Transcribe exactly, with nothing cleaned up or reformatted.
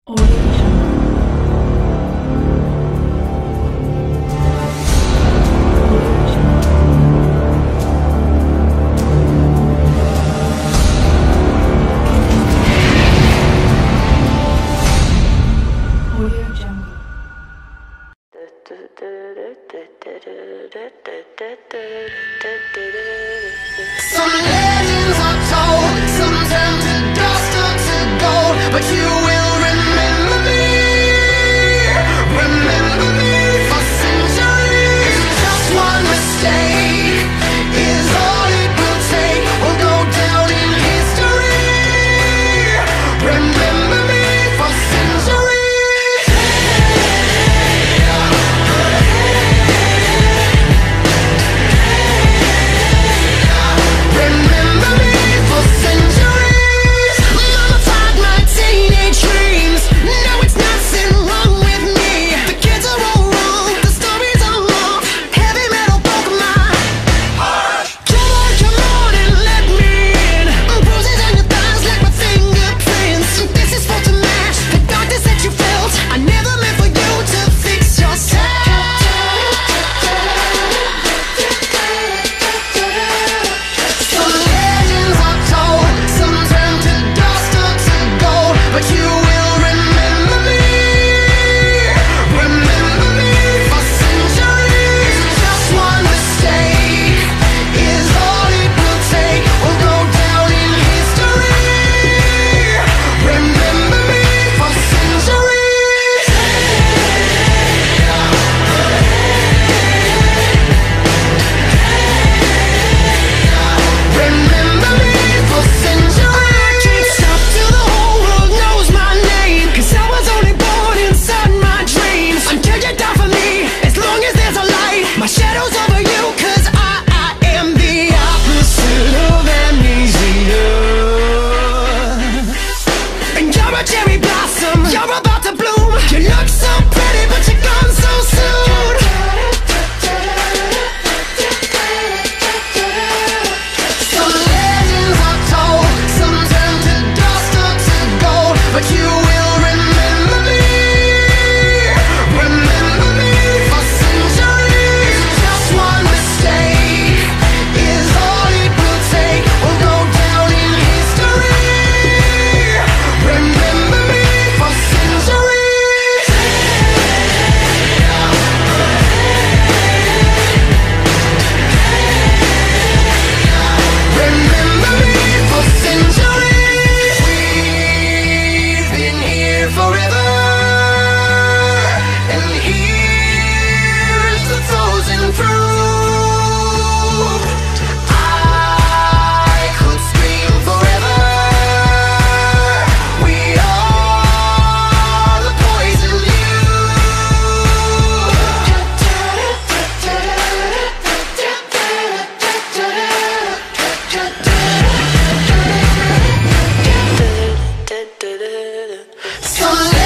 Audio Jungle. Audio Jungle. Some legends are told, some turn to dust or to gold, but you will remember me, remember me for centuries. Just one mistake is all it will take. We'll go down in history. Remember me for centuries. Remember me for centuries. Mama tied my teenage dreams. No, it's nothing wrong with me. The kids are all wrong, the stories are long. Heavy metal broke my heart. Come on, come on and let me in. Bruises on your thighs like my fingerprints. This is for to match the darkness that you felt. I never meant for you to fix yourself. Some legends are told, some turn to dust or to gold, but you will remember me, remember me for centuries. Just one mistake is all it will take. We'll go down in history. Remember me for centuries. Remember me for centuries. I can't stop till the whole world knows my name, 'cause I was only born inside my dreams. Until you die for me, as long as there's a light, my shadow's over you, 'cause I, I am the opposite of amnesia. And you're a cherry blossom, you're about to bloom. You look so pretty, but you're gone so soon. Some legends are told, some turn to dust or to gold, but you will remember me, remember me for centuries. Just one mistake is all it will take. We'll go down in history. Remember me for centuries. Remember me for centuries. We've been here forever, and here's the frozen fruit. I could scream forever. We are the poison you. Some